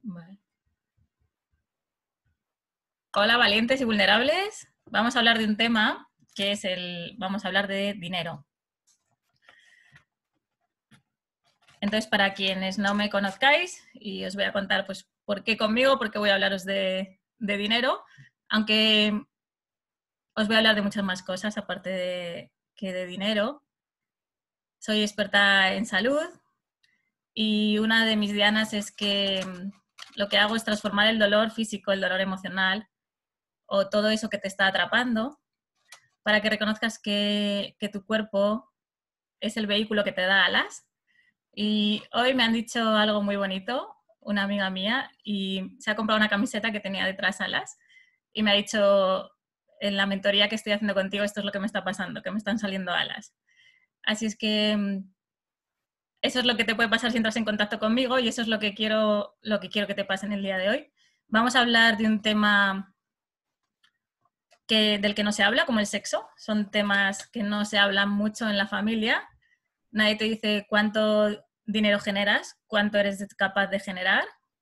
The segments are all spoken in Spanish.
Vale. Hola, valientes y vulnerables. Vamos a hablar de un tema que es vamos a hablar de dinero. Entonces, para quienes no me conozcáis, y os voy a contar pues por qué conmigo, por qué voy a hablaros de dinero, aunque os voy a hablar de muchas más cosas aparte que de dinero. Soy experta en salud y una de mis dianas es que lo que hago es transformar el dolor físico, el dolor emocional o todo eso que te está atrapando para que reconozcas que tu cuerpo es el vehículo que te da alas. Y hoy me han dicho algo muy bonito, una amiga mía, y se ha comprado una camiseta que tenía detrás alas y me ha dicho, en la mentoría que estoy haciendo contigo, esto es lo que me está pasando, que me están saliendo alas. Así es que eso es lo que te puede pasar si entras en contacto conmigo y eso es lo que quiero que te pase en el día de hoy. Vamos a hablar de un tema del que no se habla, como el sexo. Son temas que no se hablan mucho en la familia. Nadie te dice cuánto dinero generas, cuánto eres capaz de generar.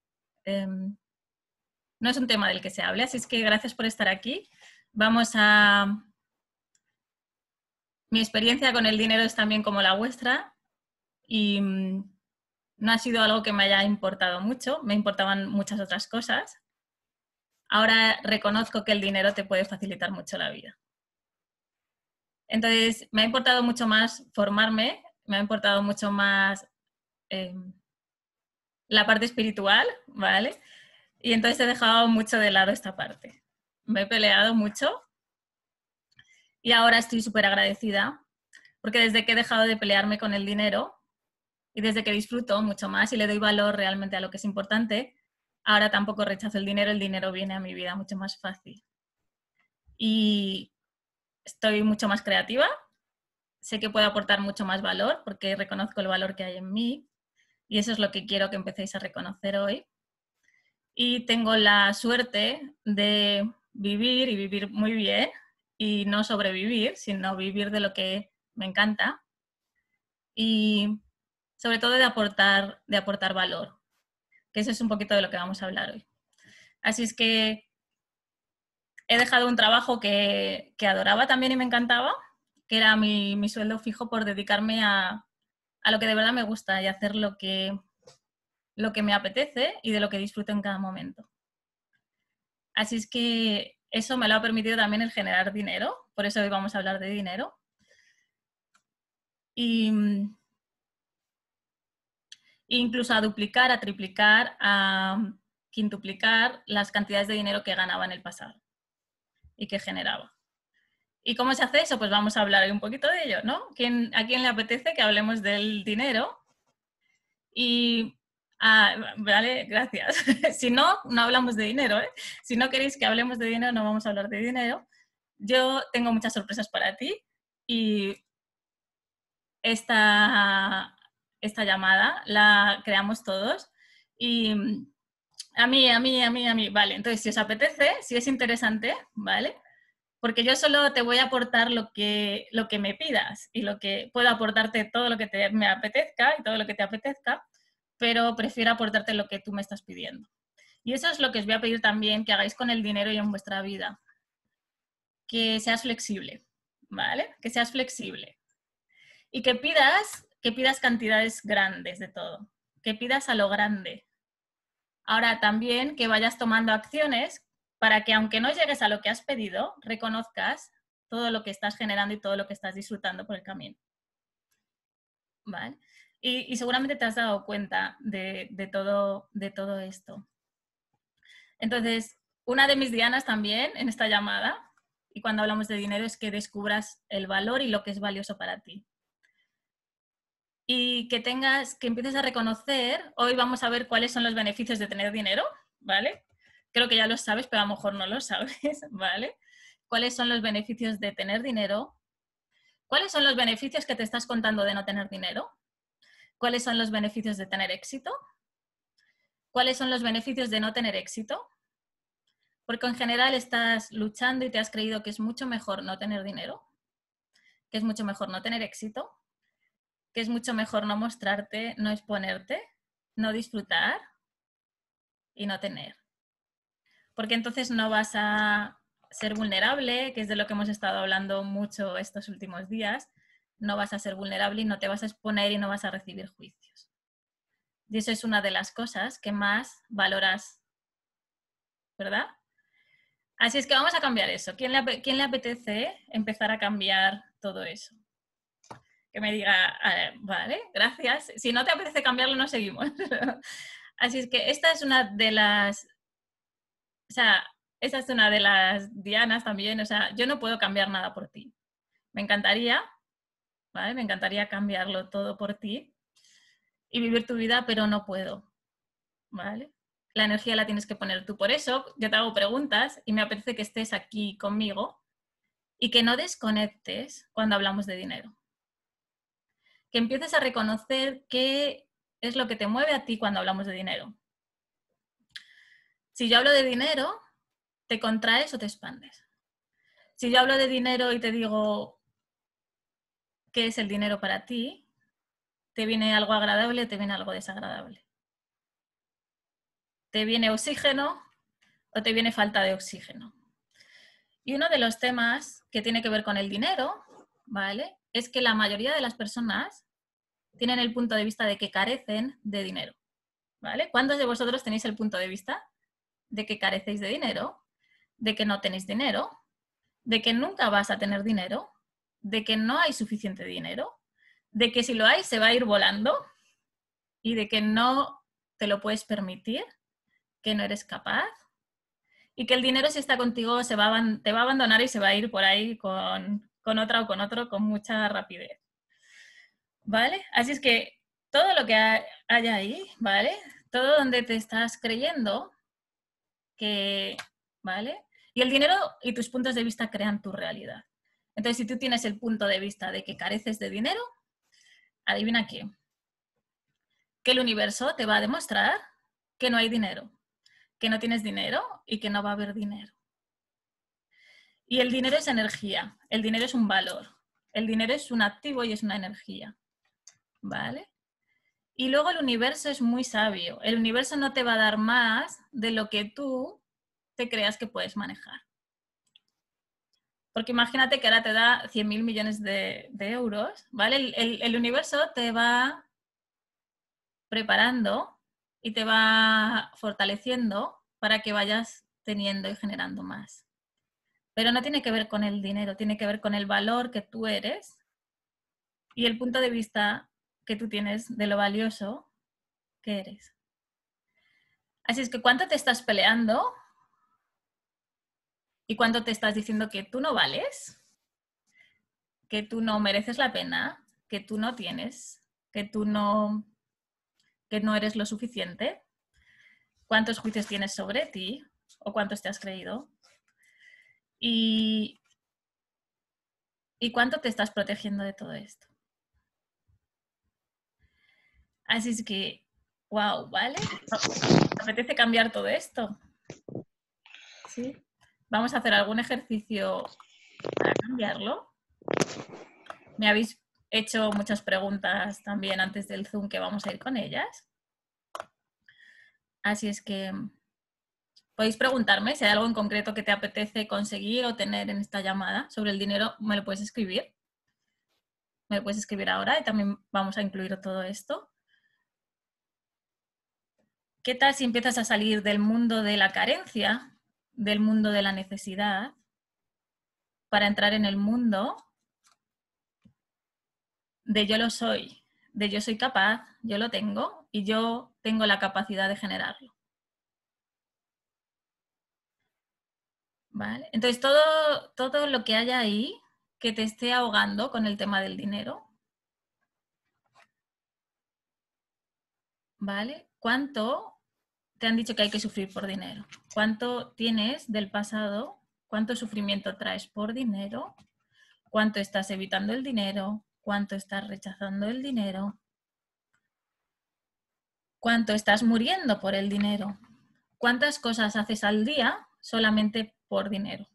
No es un tema del que se hable, así es que gracias por estar aquí. Vamos a... Mi experiencia con el dinero es también como la vuestra y no ha sido algo que me haya importado mucho, me importaban muchas otras cosas. Ahora reconozco que el dinero te puede facilitar mucho la vida. Entonces, me ha importado mucho más formarme, me ha importado mucho más la parte espiritual, ¿vale? Y entonces he dejado mucho de lado esta parte. Me he peleado mucho y ahora estoy súper agradecida porque desde que he dejado de pelearme con el dinero y desde que disfruto mucho más y le doy valor realmente a lo que es importante, ahora tampoco rechazo el dinero viene a mi vida mucho más fácil. Y estoy mucho más creativa, sé que puedo aportar mucho más valor porque reconozco el valor que hay en mí y eso es lo que quiero que empecéis a reconocer hoy. Y tengo la suerte de vivir y vivir muy bien y no sobrevivir, sino vivir de lo que me encanta y sobre todo de aportar valor, que eso es un poquito de lo que vamos a hablar hoy. Así es que he dejado un trabajo que adoraba también y me encantaba, que era mi sueldo fijo por dedicarme a lo que de verdad me gusta y hacer lo que me apetece y de lo que disfruto en cada momento. Así es que eso me lo ha permitido también el generar dinero, por eso hoy vamos a hablar de dinero. Y incluso a duplicar, a triplicar, a quintuplicar las cantidades de dinero que ganaba en el pasado y que generaba. ¿Y cómo se hace eso? Pues vamos a hablar un poquito de ello, ¿no? ¿A quién le apetece que hablemos del dinero? Y, vale, gracias. Si no, no hablamos de dinero, ¿eh? Si no queréis que hablemos de dinero, no vamos a hablar de dinero. Yo tengo muchas sorpresas para ti y esta llamada la creamos todos y a mí, vale. Entonces, si os apetece, si es interesante, ¿vale? Porque yo solo te voy a aportar lo que me pidas y lo que puedo aportarte todo lo que me apetezca y todo lo que te apetezca, pero prefiero aportarte lo que tú me estás pidiendo. Y eso es lo que os voy a pedir también que hagáis con el dinero y en vuestra vida. Que seas flexible, ¿vale? Que seas flexible. Y que pidas cantidades grandes de todo. Que pidas a lo grande. Ahora también que vayas tomando acciones para que aunque no llegues a lo que has pedido, reconozcas todo lo que estás generando y todo lo que estás disfrutando por el camino. ¿Vale? Y seguramente te has dado cuenta de todo esto. Entonces, una de mis dianas también en esta llamada, y cuando hablamos de dinero, es que descubras el valor y lo que es valioso para ti. Y que empieces a reconocer, hoy vamos a ver cuáles son los beneficios de tener dinero, ¿vale? Creo que ya lo sabes, pero a lo mejor no lo sabes, ¿vale? ¿Cuáles son los beneficios de tener dinero? ¿Cuáles son los beneficios que te estás contando de no tener dinero? ¿Cuáles son los beneficios de tener éxito? ¿Cuáles son los beneficios de no tener éxito? Porque en general estás luchando y te has creído que es mucho mejor no tener dinero, que es mucho mejor no tener éxito, que es mucho mejor no mostrarte, no exponerte, no disfrutar. y no tener. Porque entonces no vas a ser vulnerable, que es de lo que hemos estado hablando mucho estos últimos días. No vas a ser vulnerable y no te vas a exponer y no vas a recibir juicios. Y eso es una de las cosas que más valoras, ¿verdad? Así es que vamos a cambiar eso. ¿Quién le apetece empezar a cambiar todo eso? Que me diga, vale, gracias. Si no te apetece cambiarlo, no seguimos. Así es que esta es una de las... O sea, esta es una de las dianas también. O sea, yo no puedo cambiar nada por ti. Me encantaría, ¿vale? Me encantaría cambiarlo todo por ti y vivir tu vida, pero no puedo, ¿vale? La energía la tienes que poner tú. Por eso yo te hago preguntas y me apetece que estés aquí conmigo y que no desconectes cuando hablamos de dinero. Que empieces a reconocer qué es lo que te mueve a ti cuando hablamos de dinero. Si yo hablo de dinero, ¿te contraes o te expandes? Si yo hablo de dinero y te digo qué es el dinero para ti, ¿te viene algo agradable o te viene algo desagradable? ¿Te viene oxígeno o te viene falta de oxígeno? Y uno de los temas que tiene que ver con el dinero, ¿vale? Es que la mayoría de las personas tienen el punto de vista de que carecen de dinero, ¿vale? ¿Cuántos de vosotros tenéis el punto de vista de que carecéis de dinero, de que no tenéis dinero, de que nunca vas a tener dinero, de que no hay suficiente dinero, de que si lo hay se va a ir volando y de que no te lo puedes permitir, que no eres capaz y que el dinero si está contigo te va a abandonar y se va a ir por ahí con otra o con otro con mucha rapidez? ¿Vale? Así es que todo lo que haya ahí, ¿vale? Todo donde te estás creyendo que, ¿vale? Y el dinero y tus puntos de vista crean tu realidad. Entonces, si tú tienes el punto de vista de que careces de dinero, adivina qué. Que el universo te va a demostrar que no hay dinero, que no tienes dinero y que no va a haber dinero. Y el dinero es energía, el dinero es un valor, el dinero es un activo y es una energía, ¿vale? Y luego el universo es muy sabio. El universo no te va a dar más de lo que tú te creas que puedes manejar. Porque imagínate que ahora te da 100.000 millones de euros, ¿vale? El universo te va preparando y te va fortaleciendo para que vayas teniendo y generando más. Pero no tiene que ver con el dinero, tiene que ver con el valor que tú eres y el punto de vista que tú tienes de lo valioso que eres. Así es que ¿cuánto te estás peleando? ¿Y cuánto te estás diciendo que tú no vales? Que tú no mereces la pena, que tú no tienes, que no eres lo suficiente. ¿Cuántos juicios tienes sobre ti o cuántos te has creído? ¿Y cuánto te estás protegiendo de todo esto? Así es que, wow, ¿vale? ¿Te apetece cambiar todo esto? ¿Sí? Vamos a hacer algún ejercicio para cambiarlo. Me habéis hecho muchas preguntas también antes del Zoom que vamos a ir con ellas. Así es que podéis preguntarme si hay algo en concreto que te apetece conseguir o tener en esta llamada sobre el dinero, me lo puedes escribir. Me lo puedes escribir ahora y también vamos a incluir todo esto. ¿Qué tal si empiezas a salir del mundo de la carencia, del mundo de la necesidad, para entrar en el mundo de yo lo soy, de yo soy capaz, yo lo tengo y yo tengo la capacidad de generarlo? ¿Vale? Entonces, todo lo que haya ahí que te esté ahogando con el tema del dinero, ¿vale? ¿Cuánto te han dicho que hay que sufrir por dinero? ¿Cuánto tienes del pasado? ¿Cuánto sufrimiento traes por dinero? ¿Cuánto estás evitando el dinero? ¿Cuánto estás rechazando el dinero? ¿Cuánto estás muriendo por el dinero? ¿Cuántas cosas haces al día solamente por dinero?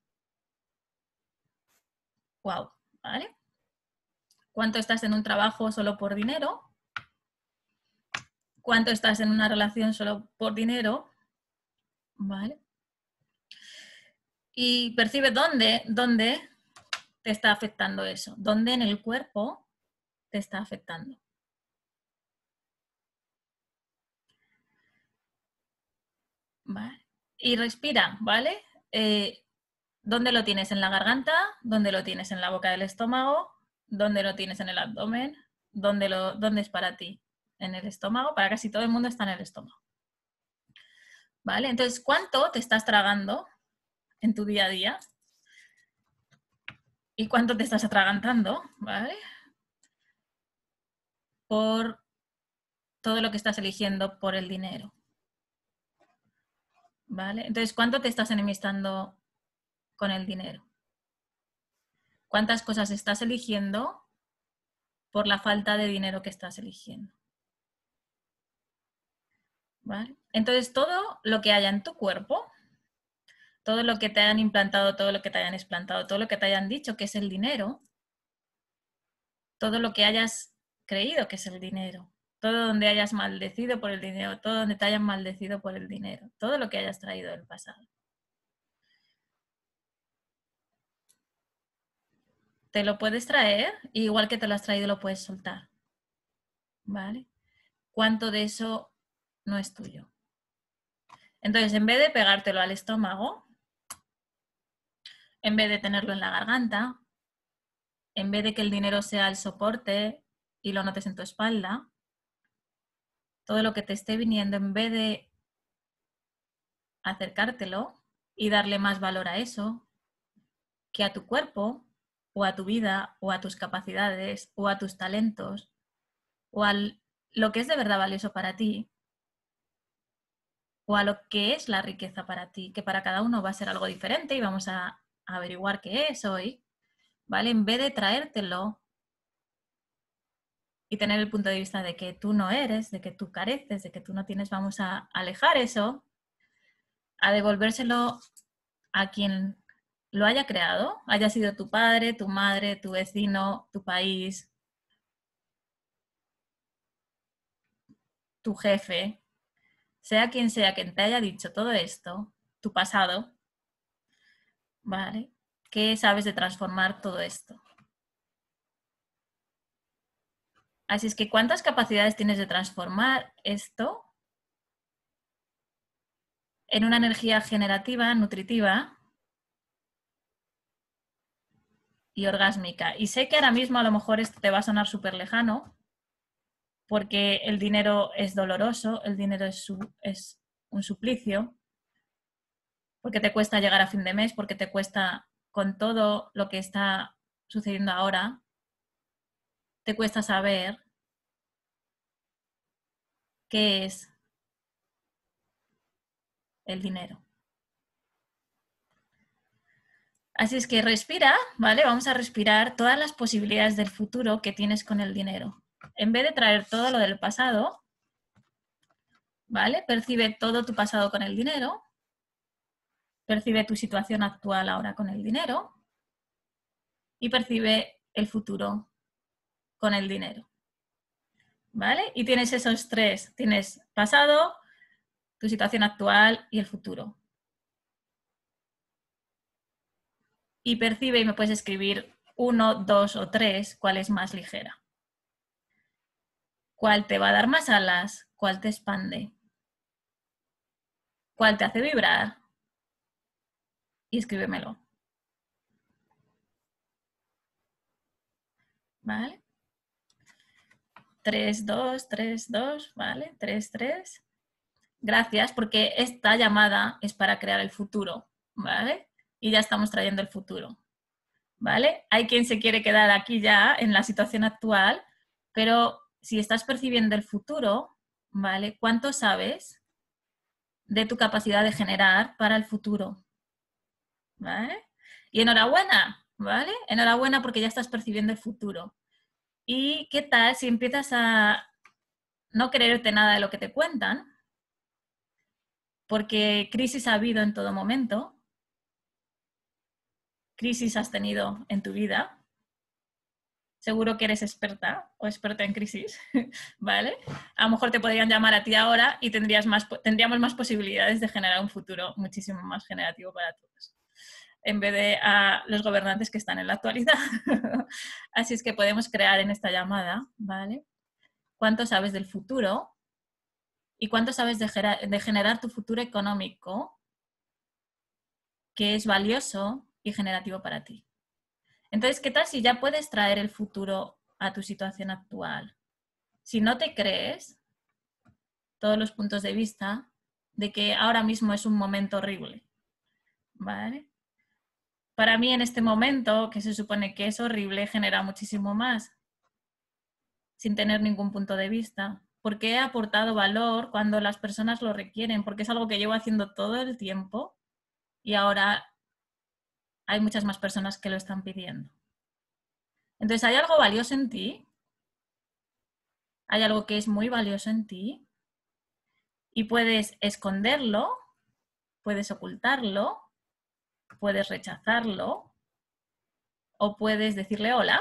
Wow, ¿vale? ¿Cuánto estás en un trabajo solo por dinero? ¿Cuánto estás en una relación solo por dinero? ¿vale? Y percibe dónde te está afectando eso, dónde en el cuerpo te está afectando. ¿Vale? Y respira, ¿vale? ¿Dónde lo tienes? ¿En la garganta? ¿Dónde lo tienes? ¿En la boca del estómago? ¿Dónde lo tienes? ¿En el abdomen? ¿Dónde es para ti? ¿En el estómago? Para casi todo el mundo está en el estómago. ¿Vale? Entonces, ¿cuánto te estás tragando en tu día a día? ¿Y cuánto te estás atragantando? ¿Vale? Por todo lo que estás eligiendo por el dinero. ¿Vale? Entonces, ¿cuánto te estás enemistando con el dinero? ¿Cuántas cosas estás eligiendo por la falta de dinero que estás eligiendo? ¿Vale? Entonces, todo lo que haya en tu cuerpo, todo lo que te hayan implantado, todo lo que te hayan explantado, todo lo que te hayan dicho que es el dinero, todo lo que hayas creído que es el dinero, todo donde hayas maldecido por el dinero, todo donde te hayan maldecido por el dinero, todo lo que hayas traído del pasado. Te lo puedes traer, y igual que te lo has traído lo puedes soltar. ¿Vale? ¿Cuánto de eso no es tuyo? Entonces, en vez de pegártelo al estómago, en vez de tenerlo en la garganta, en vez de que el dinero sea el soporte y lo notes en tu espalda, todo lo que te esté viniendo, en vez de acercártelo y darle más valor a eso que a tu cuerpo o a tu vida o a tus capacidades o a tus talentos o a lo que es de verdad valioso para ti o a lo que es la riqueza para ti, que para cada uno va a ser algo diferente y vamos a averiguar qué es hoy, ¿vale? En vez de traértelo y tener el punto de vista de que tú no eres, de que tú careces, de que tú no tienes, vamos a alejar eso, a devolvérselo a quien lo haya creado, haya sido tu padre, tu madre, tu vecino, tu país, tu jefe, sea quien sea quien te haya dicho todo esto, tu pasado, ¿vale? ¿Qué sabes de transformar todo esto? Así es que, ¿cuántas capacidades tienes de transformar esto en una energía generativa, nutritiva y orgásmica? Y sé que ahora mismo a lo mejor esto te va a sonar súper lejano, porque el dinero es doloroso, el dinero es un suplicio, porque te cuesta llegar a fin de mes, porque te cuesta, con todo lo que está sucediendo ahora, te cuesta saber qué es el dinero. Así es que respira, ¿vale? Vamos a respirar todas las posibilidades del futuro que tienes con el dinero. En vez de traer todo lo del pasado, ¿vale? Percibe todo tu pasado con el dinero, percibe tu situación actual ahora con el dinero y percibe el futuro con el dinero, ¿vale? Y tienes esos tres, tienes pasado, tu situación actual y el futuro. Y percibe, y me puedes escribir 1, 2 o 3, cuál es más ligera. ¿Cuál te va a dar más alas? ¿Cuál te expande? ¿Cuál te hace vibrar? Y escríbemelo. ¿Vale? 3, 2, 3, 2, ¿vale? 3, 3. Gracias, porque esta llamada es para crear el futuro, ¿vale? Y ya estamos trayendo el futuro, ¿vale? Hay quien se quiere quedar aquí ya en la situación actual, pero si estás percibiendo el futuro, ¿vale? ¿Cuánto sabes de tu capacidad de generar para el futuro? ¿Vale? Y enhorabuena, ¿vale? Enhorabuena porque ya estás percibiendo el futuro. ¿Y qué tal si empiezas a no creerte nada de lo que te cuentan? Porque crisis ha habido en todo momento. Crisis has tenido en tu vida. seguro que eres experta o experta en crisis, ¿vale? A lo mejor te podrían llamar a ti ahora y tendríamos más posibilidades de generar un futuro muchísimo más generativo para todos, en vez de a los gobernantes que están en la actualidad. Así es que podemos crear en esta llamada, ¿vale? ¿Cuánto sabes del futuro? ¿Y cuánto sabes de generar tu futuro económico que es valioso y generativo para ti? Entonces, ¿qué tal si ya puedes traer el futuro a tu situación actual? Si no te crees todos los puntos de vista de que ahora mismo es un momento horrible, ¿vale? Para mí en este momento, que se supone que es horrible, genera muchísimo más, sin tener ningún punto de vista, porque he aportado valor cuando las personas lo requieren, porque es algo que llevo haciendo todo el tiempo y ahora hay muchas más personas que lo están pidiendo. Entonces, ¿hay algo valioso en ti? ¿Hay algo que es muy valioso en ti? Y puedes esconderlo, puedes ocultarlo, puedes rechazarlo o puedes decirle hola.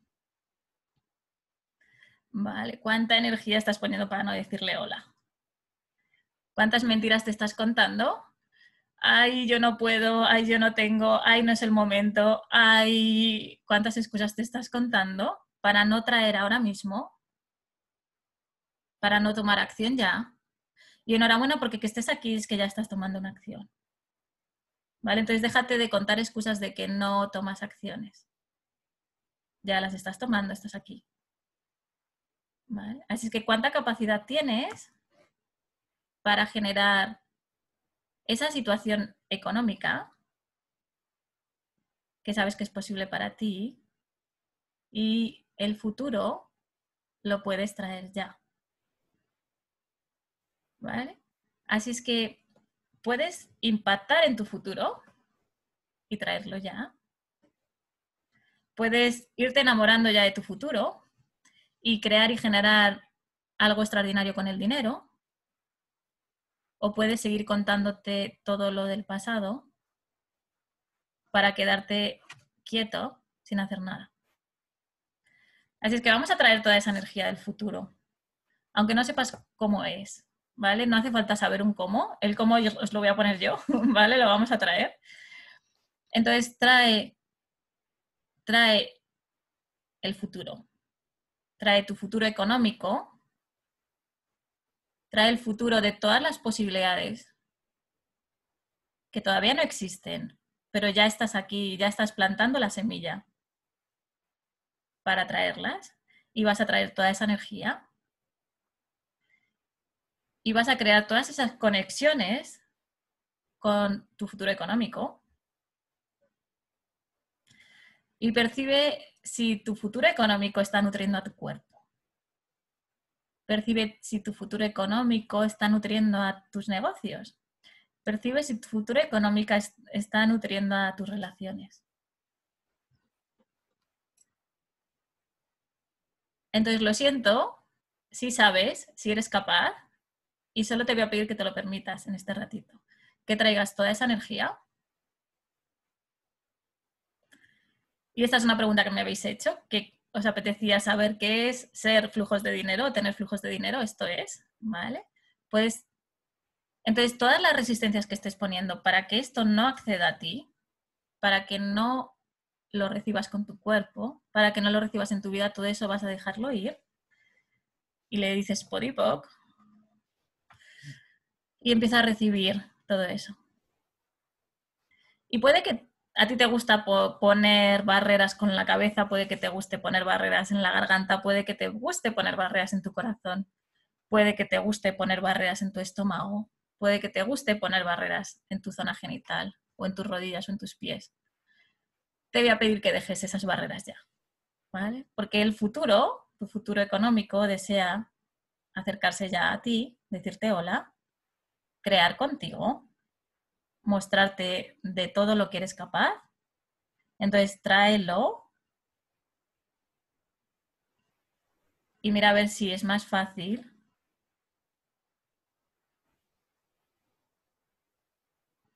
Vale, ¿cuánta energía estás poniendo para no decirle hola? ¿Cuántas mentiras te estás contando? Ay, yo no puedo, ay, yo no tengo, ay, no es el momento, ay, ¿cuántas excusas te estás contando para no traer ahora mismo, para no tomar acción ya? Y enhorabuena porque que estés aquí es que ya estás tomando una acción. ¿Vale? Entonces déjate de contar excusas de que no tomas acciones. Ya las estás tomando, estás aquí. ¿Vale? Así es que ¿cuánta capacidad tienes para generar esa situación económica que sabes que es posible para ti y el futuro lo puedes traer ya? ¿Vale? Así es que puedes impactar en tu futuro y traerlo ya. Puedes irte enamorando ya de tu futuro y crear y generar algo extraordinario con el dinero. O puedes seguir contándote todo lo del pasado para quedarte quieto sin hacer nada. Así es que vamos a traer toda esa energía del futuro, aunque no sepas cómo es, ¿vale? No hace falta saber un cómo, el cómo os lo voy a poner yo, ¿vale? Lo vamos a traer. Entonces trae el futuro, trae tu futuro económico, trae el futuro de todas las posibilidades que todavía no existen, pero ya estás aquí, ya estás plantando la semilla para traerlas y vas a traer toda esa energía y vas a crear todas esas conexiones con tu futuro económico y percibe si tu futuro económico está nutriendo a tu cuerpo. Percibe si tu futuro económico está nutriendo a tus negocios. Percibe si tu futuro económico está nutriendo a tus relaciones. Entonces, lo siento, si sabes, si eres capaz, y solo te voy a pedir que te lo permitas en este ratito, que traigas toda esa energía. Y esta es una pregunta que me habéis hecho, que os apetecía saber qué es ser flujos de dinero o tener flujos de dinero. Esto es, ¿vale? Pues, entonces, todas las resistencias que estés poniendo para que esto no acceda a ti, para que no lo recibas con tu cuerpo, para que no lo recibas en tu vida, todo eso vas a dejarlo ir. Y le dices Podipoc y empieza a recibir todo eso. Y puede que a ti te gusta poner barreras con la cabeza, puede que te guste poner barreras en la garganta, puede que te guste poner barreras en tu corazón, puede que te guste poner barreras en tu estómago, puede que te guste poner barreras en tu zona genital o en tus rodillas o en tus pies. Te voy a pedir que dejes esas barreras ya, ¿vale? Porque el futuro, tu futuro económico, desea acercarse ya a ti, decirte hola, crear contigo, mostrarte de todo lo que eres capaz. Entonces tráelo y mira a ver si es más fácil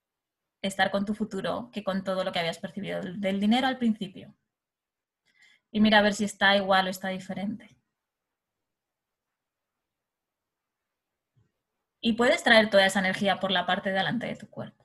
estar con tu futuro que con todo lo que habías percibido del dinero al principio. Y mira a ver si está igual o está diferente. Y puedes traer toda esa energía por la parte de delante de tu cuerpo.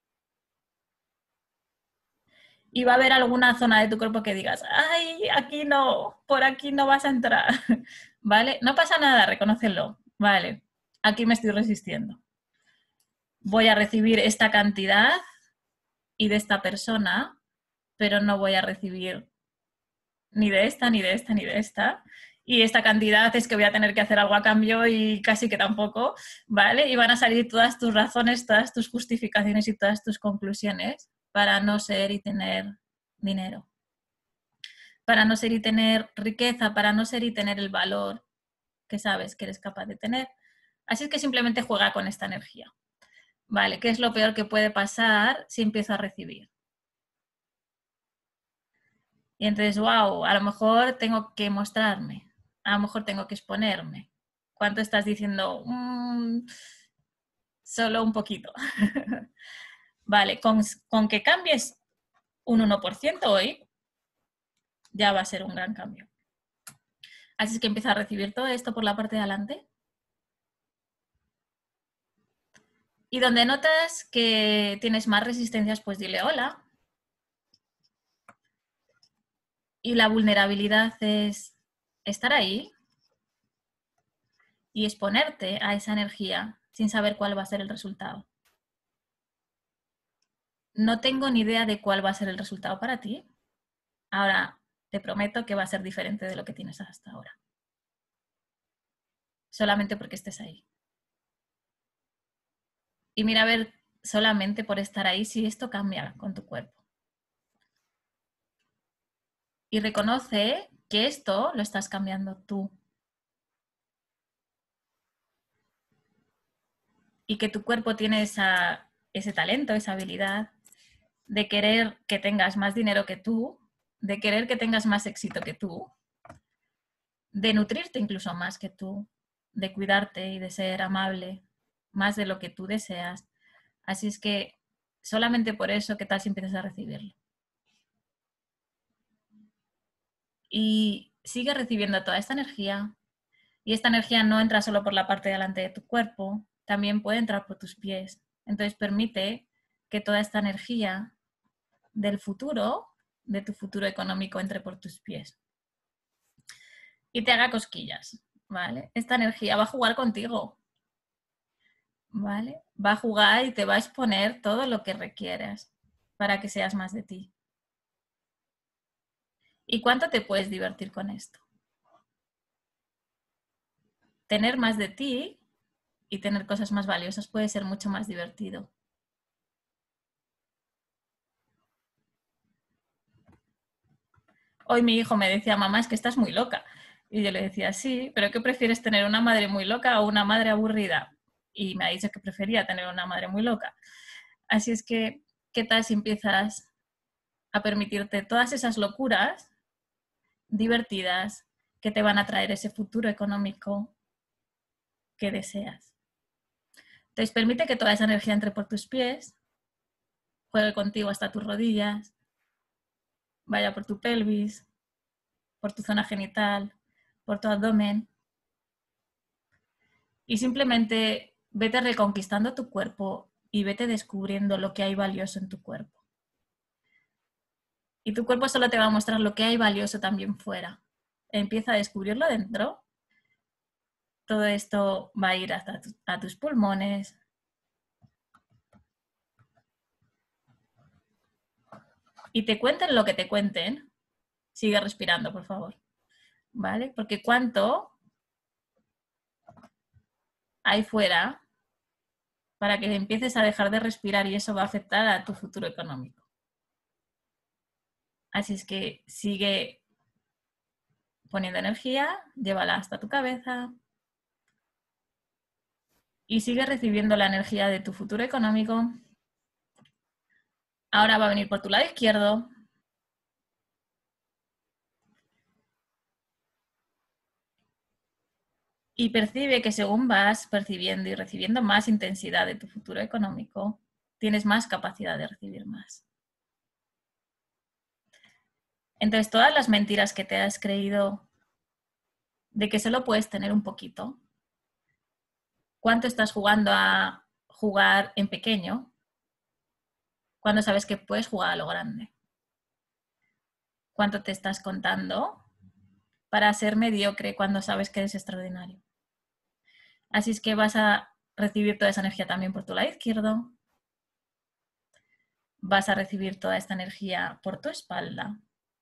Y va a haber alguna zona de tu cuerpo que digas, ay, aquí no, por aquí no vas a entrar, ¿vale? No pasa nada, reconócelo, ¿vale? Aquí me estoy resistiendo. Voy a recibir esta cantidad y de esta persona, pero no voy a recibir ni de esta, ni de esta, ni de esta. Y esta cantidad es que voy a tener que hacer algo a cambio y casi que tampoco, ¿vale? Y van a salir todas tus razones, todas tus justificaciones y todas tus conclusiones para no ser y tener dinero, para no ser y tener riqueza, para no ser y tener el valor que sabes que eres capaz de tener. Así es que simplemente juega con esta energía, ¿vale? ¿Qué es lo peor que puede pasar si empiezo a recibir? Y entonces, wow, a lo mejor tengo que mostrarme, a lo mejor tengo que exponerme. ¿Cuánto estás diciendo? Solo un poquito. Vale, con que cambies un 1% hoy, ya va a ser un gran cambio. Así es que empieza a recibir todo esto por la parte de adelante. Y donde notas que tienes más resistencias, pues dile hola. Y la vulnerabilidad es estar ahí y exponerte a esa energía sin saber cuál va a ser el resultado. No tengo ni idea de cuál va a ser el resultado para ti. Ahora, te prometo que va a ser diferente de lo que tienes hasta ahora. Solamente porque estés ahí. Y mira a ver solamente por estar ahí si esto cambia con tu cuerpo. Y reconoce que esto lo estás cambiando tú. Y que tu cuerpo tiene ese talento, esa habilidad de querer que tengas más dinero que tú, de querer que tengas más éxito que tú, de nutrirte incluso más que tú, de cuidarte y de ser amable más de lo que tú deseas. Así es que solamente por eso, ¿qué tal si empiezas a recibirlo? Y sigue recibiendo toda esta energía. Y esta energía no entra solo por la parte de delante de tu cuerpo, también puede entrar por tus pies. Entonces permite que toda esta energía del futuro, de tu futuro económico, entre por tus pies. Y te haga cosquillas, ¿vale? Esta energía va a jugar contigo, ¿vale? Va a jugar y te va a exponer todo lo que requieras para que seas más de ti. ¿Y cuánto te puedes divertir con esto? Tener más de ti y tener cosas más valiosas puede ser mucho más divertido. Hoy mi hijo me decía, mamá, es que estás muy loca. Y yo le decía, sí, pero ¿qué prefieres, tener una madre muy loca o una madre aburrida? Y me ha dicho que prefería tener una madre muy loca. Así es que, ¿qué tal si empiezas a permitirte todas esas locuras divertidas que te van a traer ese futuro económico que deseas? Entonces, permite que toda esa energía entre por tus pies, juegue contigo hasta tus rodillas, vaya por tu pelvis, por tu zona genital, por tu abdomen. Y simplemente vete reconquistando tu cuerpo y vete descubriendo lo que hay valioso en tu cuerpo. Y tu cuerpo solo te va a mostrar lo que hay valioso también fuera. Empieza a descubrirlo dentro. Todo esto va a ir hasta a tus pulmones. Y te cuenten lo que te cuenten. Sigue respirando, por favor. ¿Vale? Porque cuánto hay fuera para que empieces a dejar de respirar y eso va a afectar a tu futuro económico. Así es que sigue poniendo energía, llévala hasta tu cabeza y sigue recibiendo la energía de tu futuro económico. Ahora va a venir por tu lado izquierdo. Y percibe que según vas percibiendo y recibiendo más intensidad de tu futuro económico, tienes más capacidad de recibir más. Entonces, todas las mentiras que te has creído de que solo puedes tener un poquito, ¿cuánto estás jugando a jugar en pequeño cuando sabes que puedes jugar a lo grande? ¿Cuánto te estás contando para ser mediocre cuando sabes que eres extraordinario? Así es que vas a recibir toda esa energía también por tu lado izquierdo. Vas a recibir toda esta energía por tu espalda.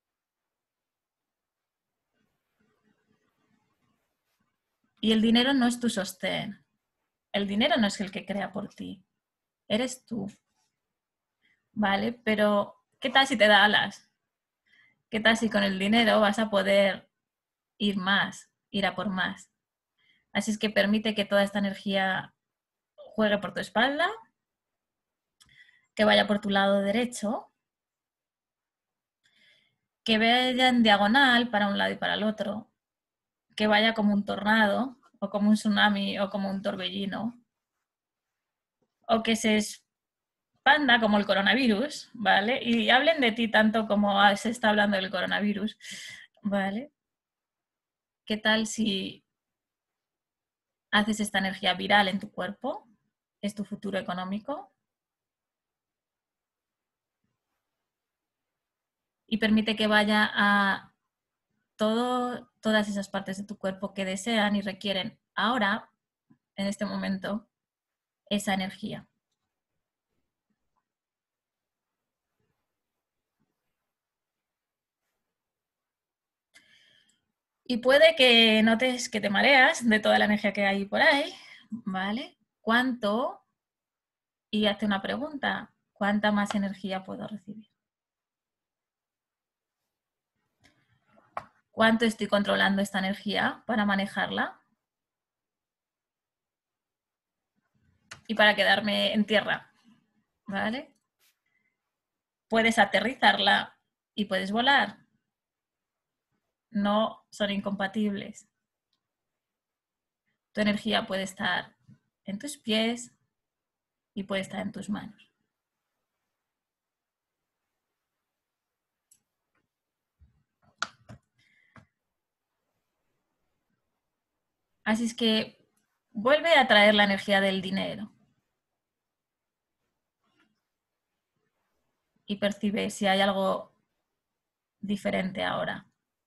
Y el dinero no es tu sostén. El dinero no es el que crea por ti. Eres tú. ¿Vale? Pero, ¿qué tal si te da alas? ¿Qué tal si con el dinero vas a poder ir más, ir a por más? Así es que permite que toda esta energía juegue por tu espalda, que vaya por tu lado derecho, que vaya en diagonal para un lado y para el otro, que vaya como un tornado, o como un tsunami, o como un torbellino, o que se expanda como el coronavirus, ¿vale? Y hablen de ti tanto como se está hablando del coronavirus, ¿vale? ¿Qué tal si haces esta energía viral en tu cuerpo? Es tu futuro económico. Y permite que vaya a todas esas partes de tu cuerpo que desean y requieren ahora, en este momento, esa energía. Y puede que notes que te mareas de toda la energía que hay por ahí, ¿vale? ¿Cuánto? Y hazte una pregunta, ¿cuánta más energía puedo recibir? ¿Cuánto estoy controlando esta energía para manejarla y para quedarme en tierra? ¿Vale? Puedes aterrizarla y puedes volar. No son incompatibles. Tu energía puede estar en tus pies y puede estar en tus manos. Así es que vuelve a traer la energía del dinero y percibe si hay algo diferente ahora.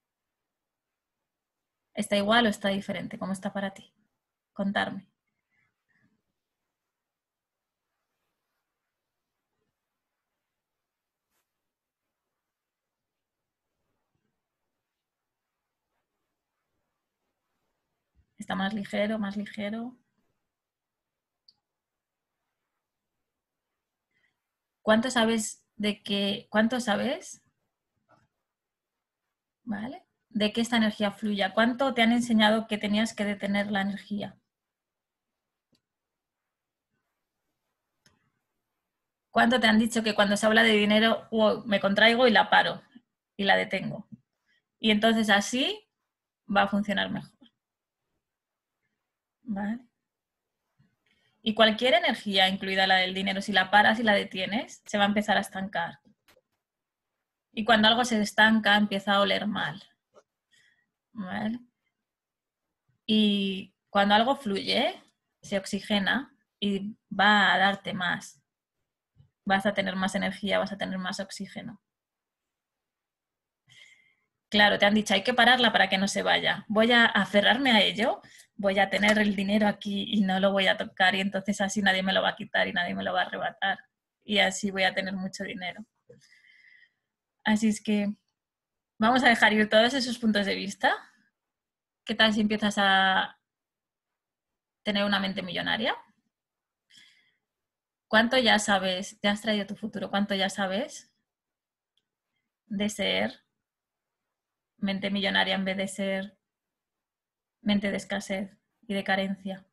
¿Está igual o está diferente? ¿Cómo está para ti? Contarme. ¿Está más ligero, más ligero? ¿Cuánto sabes de que, cuánto sabes, ¿vale? De que esta energía fluya? ¿Cuánto te han enseñado que tenías que detener la energía? ¿Cuánto te han dicho que cuando se habla de dinero me contraigo y la paro y la detengo? Y entonces así va a funcionar mejor. ¿Vale? Y cualquier energía, incluida la del dinero, si la paras y la detienes, se va a empezar a estancar. Y cuando algo se estanca, empieza a oler mal. ¿Vale? Y cuando algo fluye, se oxigena y va a darte más. Vas a tener más energía, vas a tener más oxígeno. Claro, te han dicho, hay que pararla para que no se vaya. Voy a aferrarme a ello, voy a tener el dinero aquí y no lo voy a tocar y entonces así nadie me lo va a quitar y nadie me lo va a arrebatar. Y así voy a tener mucho dinero. Así es que vamos a dejar ir todos esos puntos de vista. ¿Qué tal si empiezas a tener una mente millonaria? ¿Cuánto ya sabes, te has traído tu futuro? ¿Cuánto ya sabes de ser mente millonaria en vez de ser mente de escasez y de carencia?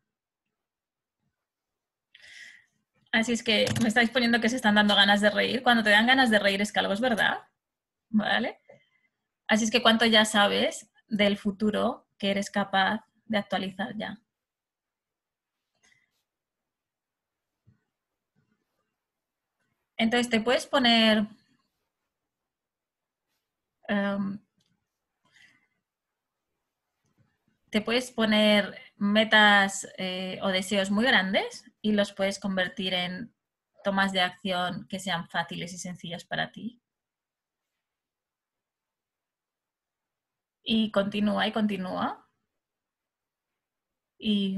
Así es que me estáis poniendo que se están dando ganas de reír. Cuando te dan ganas de reír es que algo es verdad, ¿vale? Así es que cuánto ya sabes del futuro que eres capaz de actualizar ya. Entonces te puedes poner te puedes poner metas o deseos muy grandes y los puedes convertir en tomas de acción que sean fáciles y sencillas para ti. Y continúa y continúa. Y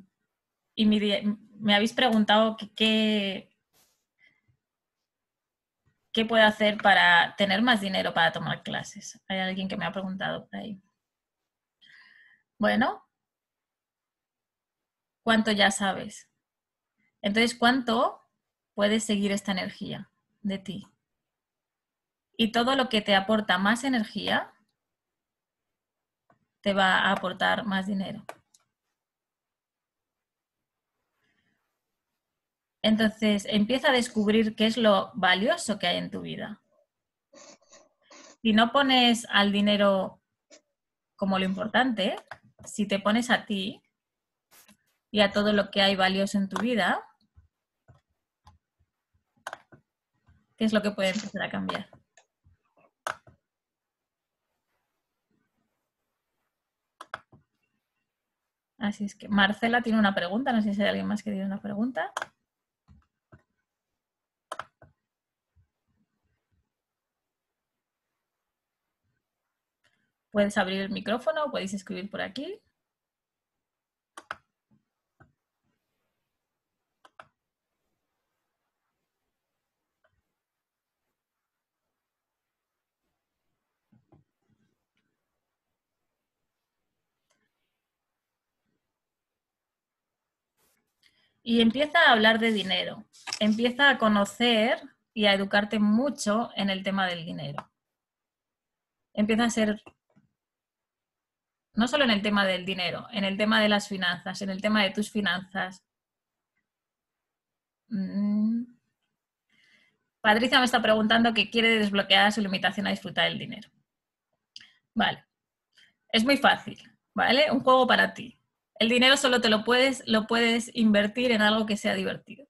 me habéis preguntado qué puedo hacer para tener más dinero para tomar clases. Hay alguien que me ha preguntado por ahí. Bueno, ¿cuánto ya sabes? Entonces, ¿cuánto puedes seguir esta energía de ti? Y todo lo que te aporta más energía te va a aportar más dinero. Entonces, empieza a descubrir qué es lo valioso que hay en tu vida. Si no pones al dinero como lo importante, si te pones a ti y a todo lo que hay valioso en tu vida, ¿qué es lo que puede empezar a cambiar? Así es que Marcela tiene una pregunta, no sé si hay alguien más que tiene una pregunta. Puedes abrir el micrófono o podéis escribir por aquí. Y empieza a hablar de dinero. Empieza a conocer y a educarte mucho en el tema del dinero. Empieza a ser, no solo en el tema del dinero, en el tema de las finanzas, en el tema de tus finanzas. Patricia me está preguntando que quiere desbloquear su limitación a disfrutar del dinero. Vale. Es muy fácil, ¿vale? Un juego para ti. El dinero solo te lo puedes invertir en algo que sea divertido.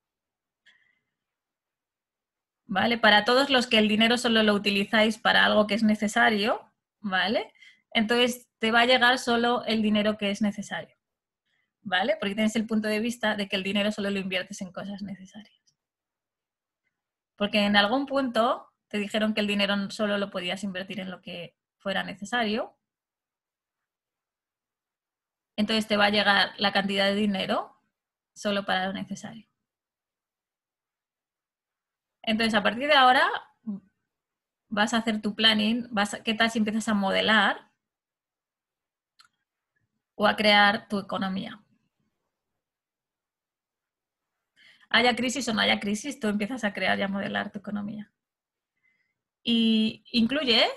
¿Vale? Para todos los que el dinero solo lo utilizáis para algo que es necesario, ¿vale? Entonces te va a llegar solo el dinero que es necesario, ¿vale? Porque tienes el punto de vista de que el dinero solo lo inviertes en cosas necesarias. Porque en algún punto te dijeron que el dinero solo lo podías invertir en lo que fuera necesario. Entonces te va a llegar la cantidad de dinero solo para lo necesario. Entonces, a partir de ahora, vas a hacer tu planning, ¿qué tal si empiezas a modelar o a crear tu economía? Haya crisis o no haya crisis, tú empiezas a crear y a modelar tu economía. Y incluye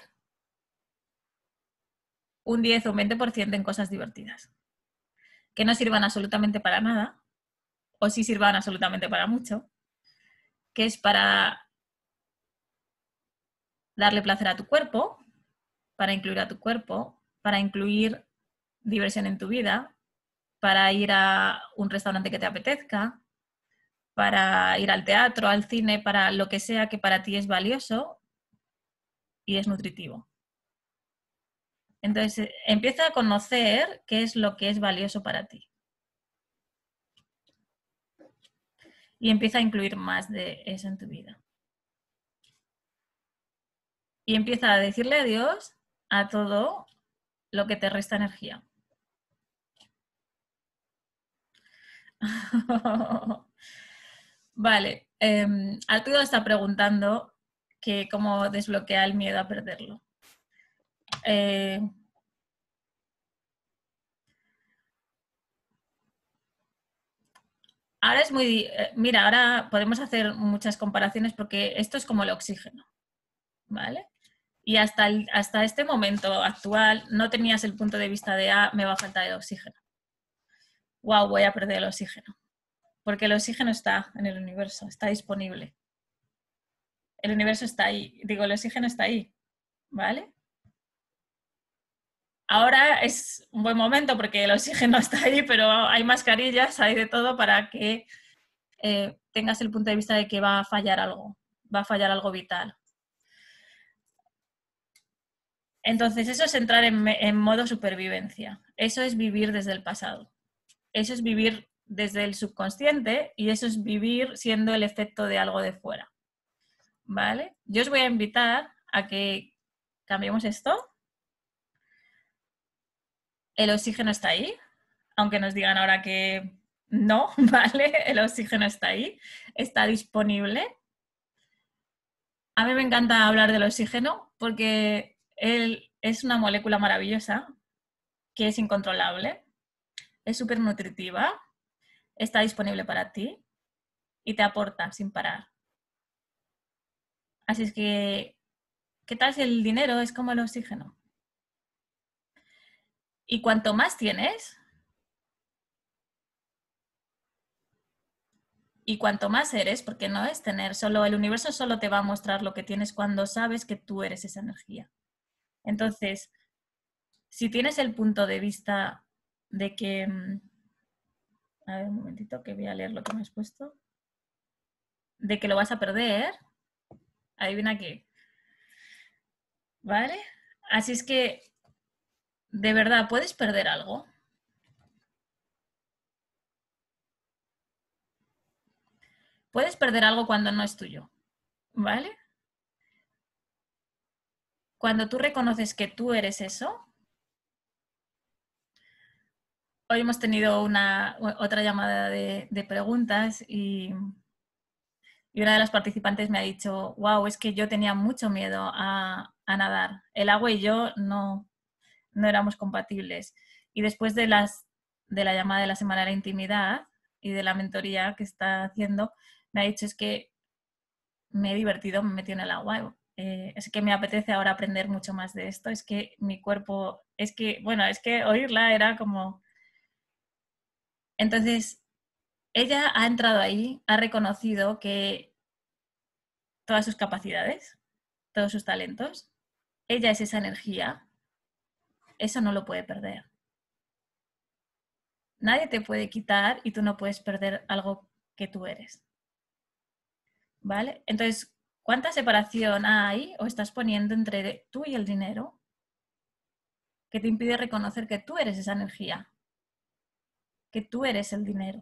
un 10 o un 20% en cosas divertidas, que no sirvan absolutamente para nada, o sí sirvan absolutamente para mucho, que es para darle placer a tu cuerpo, para incluir a tu cuerpo, para incluir diversión en tu vida, para ir a un restaurante que te apetezca, para ir al teatro, al cine, para lo que sea que para ti es valioso y es nutritivo. Entonces, empieza a conocer qué es lo que es valioso para ti. Y empieza a incluir más de eso en tu vida. Y empieza a decirle adiós a todo lo que te resta energía. Vale. Arturo está preguntando que cómo desbloquea el miedo a perderlo. Ahora es muy... mira, ahora podemos hacer muchas comparaciones porque esto es como el oxígeno, ¿vale? Y hasta este momento actual no tenías el punto de vista de, me va a faltar el oxígeno. Wow, voy a perder el oxígeno. Porque el oxígeno está en el universo, está disponible. El universo está ahí, digo, el oxígeno está ahí, ¿vale? Ahora es un buen momento porque el oxígeno está ahí, pero hay mascarillas, hay de todo para que tengas el punto de vista de que va a fallar algo vital. Entonces, eso es entrar en modo supervivencia. Eso es vivir desde el pasado. Eso es vivir desde el subconsciente y eso es vivir siendo el efecto de algo de fuera. ¿Vale? Yo os voy a invitar a que cambiemos esto. El oxígeno está ahí, aunque nos digan ahora que no, ¿vale? El oxígeno está ahí, está disponible. A mí me encanta hablar del oxígeno porque él es una molécula maravillosa que es incontrolable, es súper nutritiva, está disponible para ti y te aporta sin parar. Así es que, ¿qué tal si el dinero es como el oxígeno? Y cuanto más tienes, y cuanto más eres, porque no es tener solo, el universo solo te va a mostrar lo que tienes cuando sabes que tú eres esa energía. Entonces, si tienes el punto de vista de que, a ver un momentito que voy a leer lo que me has puesto, de que lo vas a perder, adivina qué, ¿vale? Así es que, de verdad, ¿puedes perder algo? Puedes perder algo cuando no es tuyo, ¿vale? Cuando tú reconoces que tú eres eso. Hoy hemos tenido otra llamada de preguntas y una de las participantes me ha dicho, wow, es que yo tenía mucho miedo a nadar. El agua y yo no éramos compatibles. Y después de la llamada de la semana de la intimidad y de la mentoría que está haciendo, me ha dicho, es que me he divertido, me he metido en el agua. Es que me apetece ahora aprender mucho más de esto. Es que mi cuerpo, es que, bueno, es que oírla era como... Entonces, ella ha entrado ahí, ha reconocido que todas sus capacidades, todos sus talentos, ella es esa energía, eso no lo puede perder. Nadie te puede quitar y tú no puedes perder algo que tú eres. ¿Vale? Entonces, ¿cuánta separación hay o estás poniendo entre tú y el dinero que te impide reconocer que tú eres esa energía, que tú eres el dinero?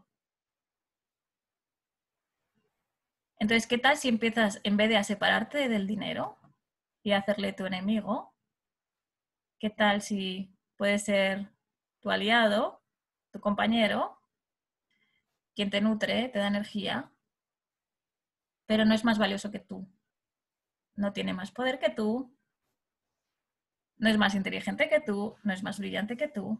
Entonces, ¿qué tal si empiezas, en vez de a separarte del dinero y a hacerle tu enemigo, qué tal si puede ser tu aliado, tu compañero, quien te nutre, te da energía, pero no es más valioso que tú, no tiene más poder que tú, no es más inteligente que tú, no es más brillante que tú.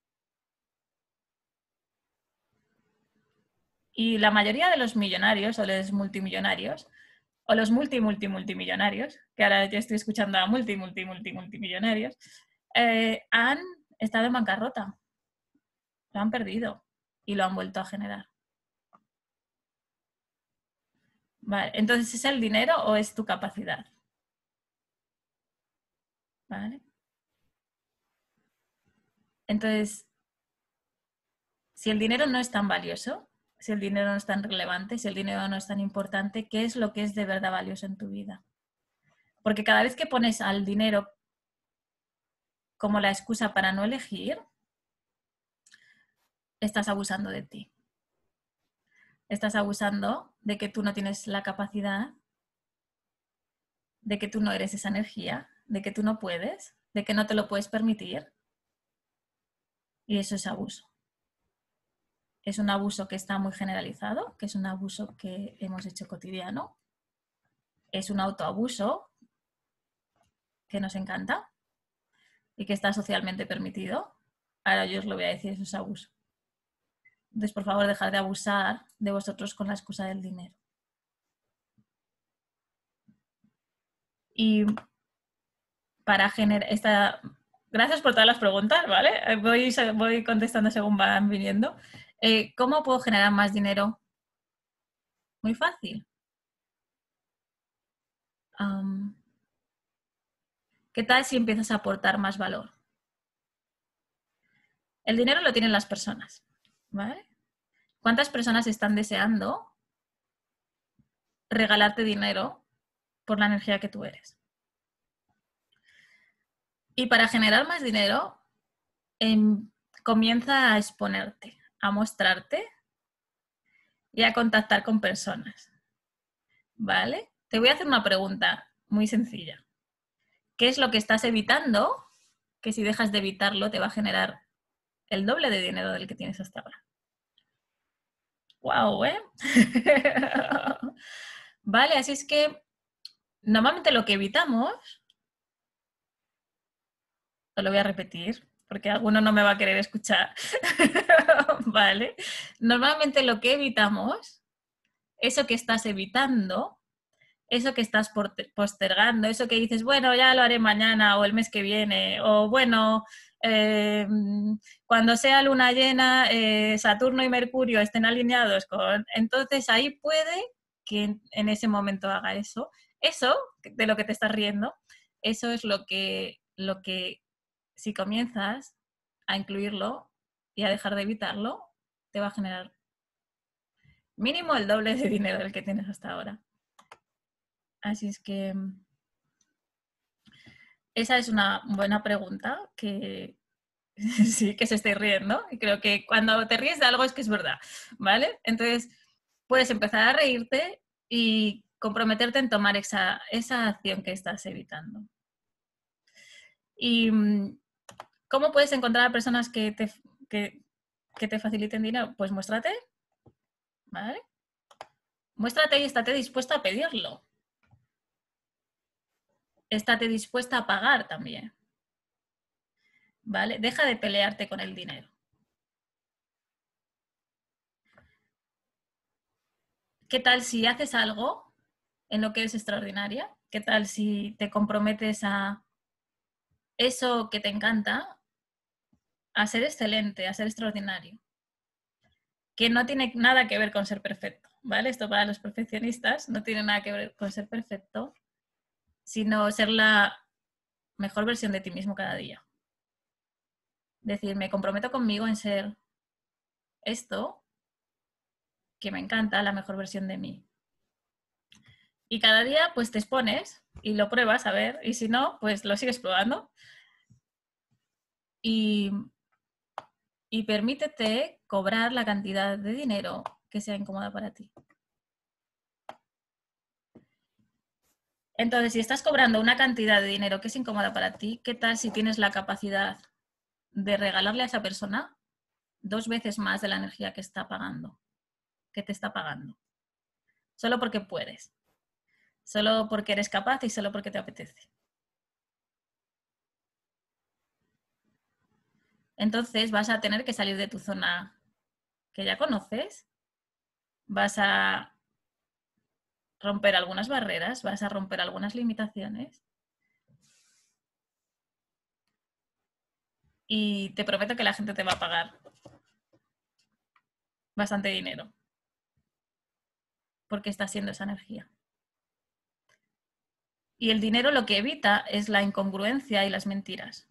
Y la mayoría de los millonarios o los multimillonarios o los multimillonarios, que ahora yo estoy escuchando a multimillonarios, han estado en bancarrota, lo han perdido y lo han vuelto a generar. Vale, entonces, ¿es el dinero o es tu capacidad? ¿Vale? Entonces, si el dinero no es tan valioso, si el dinero no es tan relevante, si el dinero no es tan importante, ¿qué es lo que es de verdad valioso en tu vida? Porque cada vez que pones al dinero como la excusa para no elegir, estás abusando de ti. Estás abusando de que tú no tienes la capacidad, de que tú no eres esa energía, de que tú no puedes, de que no te lo puedes permitir. Y eso es abuso. Es un abuso que está muy generalizado, que es un abuso que hemos hecho cotidiano. Es un autoabuso que nos encanta y que está socialmente permitido. Ahora yo os lo voy a decir, eso es abuso. Entonces, por favor, dejad de abusar de vosotros con la excusa del dinero. Y para generar esta... Gracias por todas las preguntas, ¿vale? Voy contestando según van viniendo. ¿Cómo puedo generar más dinero? Muy fácil. ¿Qué tal si empiezas a aportar más valor? El dinero lo tienen las personas, ¿vale? ¿Cuántas personas están deseando regalarte dinero por la energía que tú eres? Y para generar más dinero, comienza a exponerte, a mostrarte y a contactar con personas. ¿Vale? Te voy a hacer una pregunta muy sencilla. ¿Qué es lo que estás evitando? Que si dejas de evitarlo te va a generar el doble de dinero del que tienes hasta ahora. ¡Wow! ¿Eh? Vale, así es que normalmente lo que evitamos, os lo voy a repetir porque alguno no me va a querer escuchar. Vale. Normalmente lo que evitamos, eso que estás evitando, eso que estás postergando, eso que dices, bueno, ya lo haré mañana o el mes que viene, o bueno, cuando sea luna llena, Saturno y Mercurio estén alineados con... Entonces ahí puede que en ese momento haga eso. Eso, de lo que te estás riendo, eso es lo que si comienzas a incluirlo y a dejar de evitarlo, te va a generar mínimo el doble de dinero del que tienes hasta ahora. Así es que esa es una buena pregunta que sí que se esté riendo. Y creo que cuando te ríes de algo es que es verdad, ¿vale? Entonces puedes empezar a reírte y comprometerte en tomar esa acción que estás evitando. ¿Y cómo puedes encontrar a personas que te faciliten dinero? Pues muéstrate, ¿vale? Muéstrate y estate dispuesta a pedirlo. Estate dispuesta a pagar también, ¿vale? Deja de pelearte con el dinero. ¿Qué tal si haces algo en lo que eres extraordinaria? ¿Qué tal si te comprometes a eso que te encanta, a ser excelente, a ser extraordinario? Que no tiene nada que ver con ser perfecto, ¿vale? Esto para los perfeccionistas no tiene nada que ver con ser perfecto, sino ser la mejor versión de ti mismo cada día. Decir, me comprometo conmigo en ser esto que me encanta, la mejor versión de mí. Y cada día pues te expones y lo pruebas a ver, y si no, pues lo sigues probando. Y permítete cobrar la cantidad de dinero que sea incómoda para ti. Entonces, si estás cobrando una cantidad de dinero que es incómoda para ti, ¿qué tal si tienes la capacidad de regalarle a esa persona 2 veces más de la energía que está pagando, que te está pagando? Solo porque puedes, solo porque eres capaz y solo porque te apetece. Entonces vas a tener que salir de tu zona que ya conoces, vas a romper algunas barreras, vas a romper algunas limitaciones y te prometo que la gente te va a pagar bastante dinero porque está siendo esa energía. Y el dinero lo que evita es la incongruencia y las mentiras.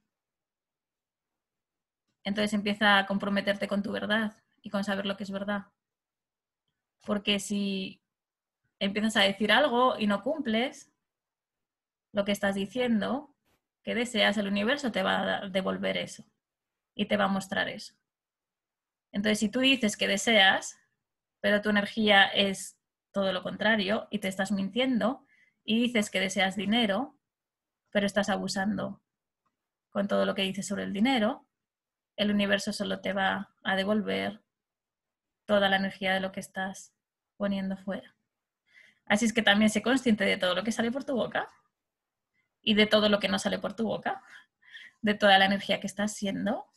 Entonces empieza a comprometerte con tu verdad y con saber lo que es verdad. Porque si empiezas a decir algo y no cumples lo que estás diciendo, que deseas, el universo te va a devolver eso y te va a mostrar eso. Entonces, si tú dices que deseas, pero tu energía es todo lo contrario y te estás mintiendo y dices que deseas dinero, pero estás abusando con todo lo que dices sobre el dinero, el universo solo te va a devolver toda la energía de lo que estás poniendo fuera. Así es que también sé consciente de todo lo que sale por tu boca y de todo lo que no sale por tu boca, de toda la energía que estás siendo.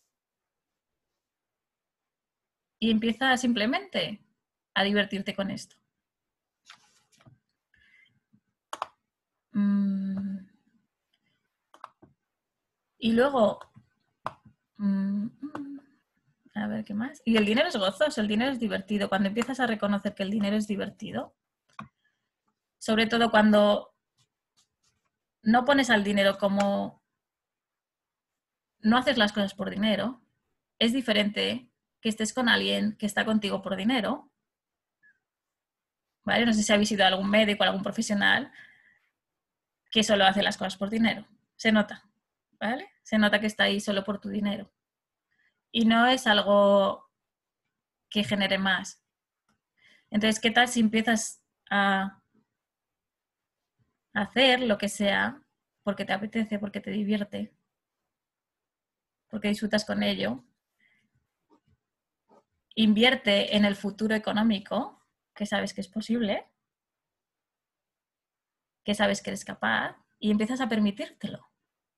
Y empieza simplemente a divertirte con esto. Y luego, a ver qué más. Y el dinero es gozoso, el dinero es divertido. Cuando empiezas a reconocer que el dinero es divertido, sobre todo cuando no pones al dinero como no haces las cosas por dinero, es diferente que estés con alguien que está contigo por dinero, ¿vale? No sé si habéis ido a algún médico, a algún profesional que solo hace las cosas por dinero. Se nota, ¿vale? Se nota que está ahí solo por tu dinero. Y no es algo que genere más. Entonces, ¿qué tal si empiezas a hacer lo que sea porque te apetece, porque te divierte, porque disfrutas con ello? Invierte en el futuro económico, que sabes que es posible, que sabes que eres capaz, y empiezas a permitírtelo.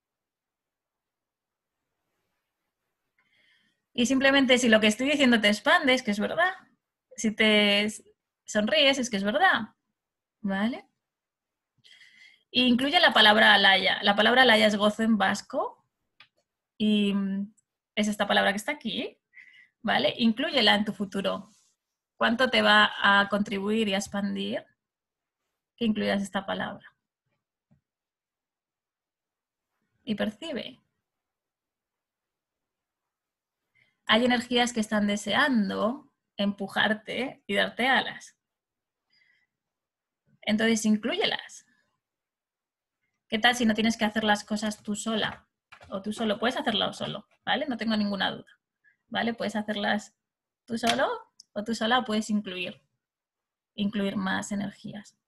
Y simplemente si lo que estoy diciendo te expande, es que es verdad. Si te sonríes, es que es verdad. ¿Vale? E incluye la palabra alaya. La palabra alaya es gozo en vasco y es esta palabra que está aquí. ¿Vale? Inclúyela en tu futuro. ¿Cuánto te va a contribuir y a expandir que incluyas esta palabra? Y percibe. Hay energías que están deseando empujarte y darte alas. Entonces, inclúyelas. ¿Qué tal si no tienes que hacer las cosas tú sola? O tú solo, puedes hacerlo solo, ¿vale? No tengo ninguna duda, ¿vale? Puedes hacerlas tú solo o tú sola, o puedes incluir más energías.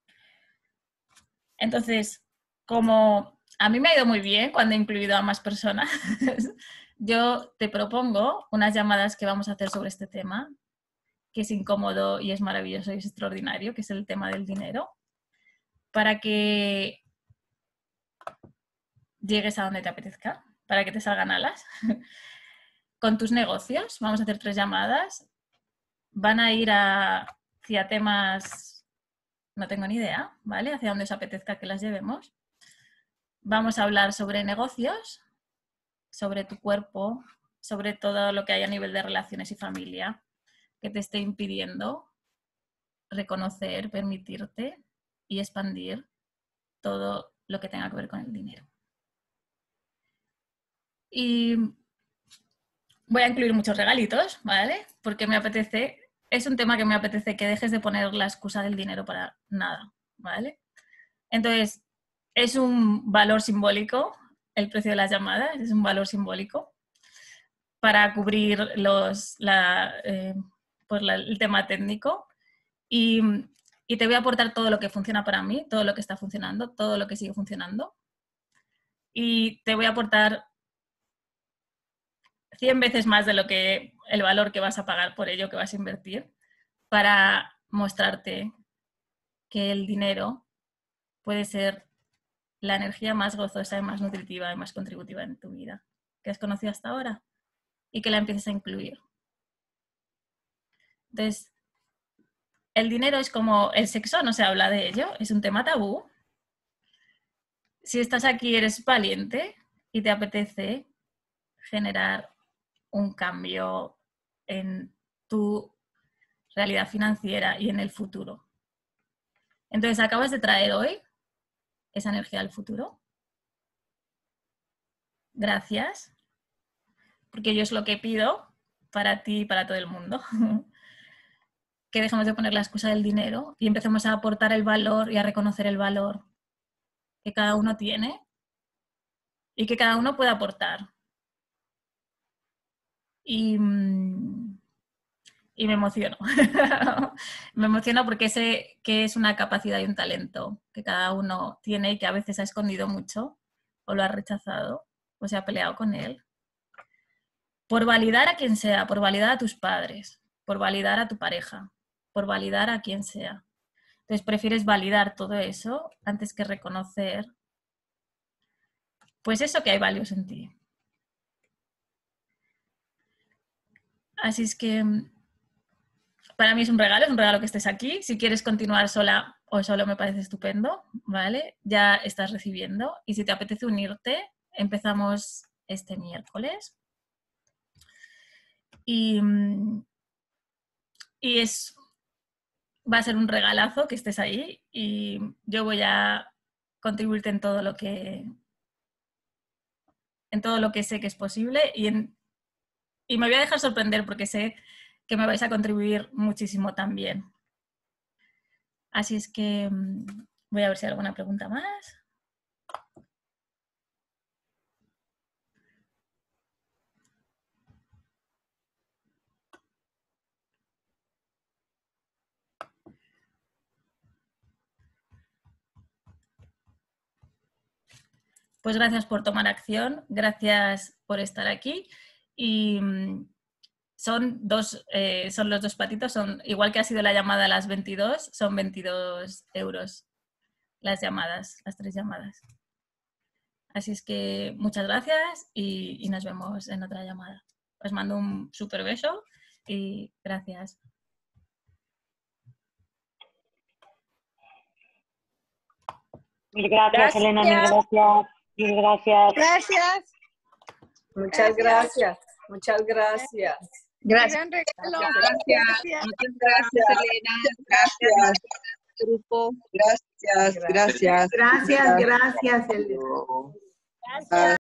Entonces, como a mí me ha ido muy bien cuando he incluido a más personas, yo te propongo unas llamadas que vamos a hacer sobre este tema, que es incómodo y es maravilloso y es extraordinario, que es el tema del dinero, para que llegues a donde te apetezca, para que te salgan alas. Con tus negocios, vamos a hacer 3 llamadas, van a ir hacia temas, no tengo ni idea, ¿vale? Hacia donde os apetezca que las llevemos. Vamos a hablar sobre negocios, sobre tu cuerpo, sobre todo lo que hay a nivel de relaciones y familia que te esté impidiendo reconocer, permitirte y expandir todo lo que tenga que ver con el dinero. Y voy a incluir muchos regalitos, ¿vale? Porque me apetece, es un tema que me apetece que dejes de poner la excusa del dinero para nada, ¿vale? Entonces, es un valor simbólico, el precio de las llamadas, es un valor simbólico para cubrir el tema técnico y te voy a aportar todo lo que funciona para mí, todo lo que está funcionando, todo lo que sigue funcionando y te voy a aportar 100 veces más de lo que el valor que vas a pagar por ello que vas a invertir para mostrarte que el dinero puede ser la energía más gozosa y más nutritiva y más contributiva en tu vida que has conocido hasta ahora y que la empieces a incluir. Entonces, el dinero es como el sexo, no se habla de ello, es un tema tabú. Si estás aquí, eres valiente y te apetece generar un cambio en tu realidad financiera y en el futuro. Entonces, acabas de traer hoy esa energía al futuro. Gracias, porque yo es lo que pido para ti y para todo el mundo. Que dejemos de poner la excusa del dinero y empecemos a aportar el valor y a reconocer el valor que cada uno tiene y que cada uno puede aportar. Y me emociono. Me emociono porque sé que es una capacidad y un talento que cada uno tiene y que a veces ha escondido mucho o lo ha rechazado o se ha peleado con él. Por validar a quien sea, por validar a tus padres, por validar a tu pareja, por validar a quien sea. Entonces prefieres validar todo eso antes que reconocer, pues eso que hay valioso en ti. Así es que para mí es un regalo que estés aquí. Si quieres continuar sola o solo me parece estupendo, ¿vale? Ya estás recibiendo. Y si te apetece unirte, empezamos este miércoles. Y va a ser un regalazo que estés ahí y yo voy a contribuirte en todo lo que sé que es posible y me voy a dejar sorprender porque sé que me vais a contribuir muchísimo también. Así es que voy a ver si hay alguna pregunta más. Pues gracias por tomar acción, gracias por estar aquí y son los 2 patitos, son igual que ha sido la llamada a las 22, son 22 euros las llamadas, las 3 llamadas. Así es que muchas gracias y nos vemos en otra llamada. Os mando un súper beso y gracias. Mil gracias, Elena, mil gracias. Mil gracias. Gracias. Muchas gracias. Muchas gracias. Gran regalo. Gracias. Muchas gracias, Elena. Gracias, grupo. Gracias, gracias. Gracias, Elena. Gracias.